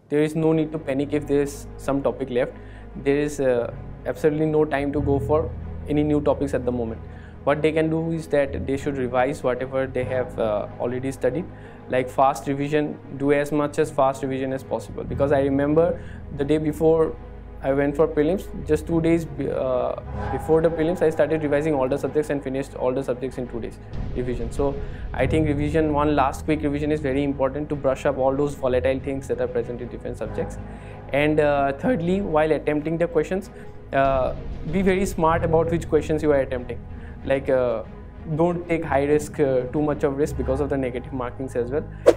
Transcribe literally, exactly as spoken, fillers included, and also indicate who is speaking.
Speaker 1: there is no need to panic if there is some topic left. There is uh, absolutely no time to go for any new topics at the moment. What they can do is that they should revise whatever they have uh, already studied, like fast revision, do as much as fast revision as possible. Because I remember the day before I went for prelims, just two days uh, before the prelims, I started revising all the subjects and finished all the subjects in two days revision. So I think revision, one last quick revision is very important to brush up all those volatile things that are present in different subjects. And uh, thirdly, while attempting the questions, uh, be very smart about which questions you are attempting. Like uh, don't take high risk, uh, too much of risk because of the negative markings as well.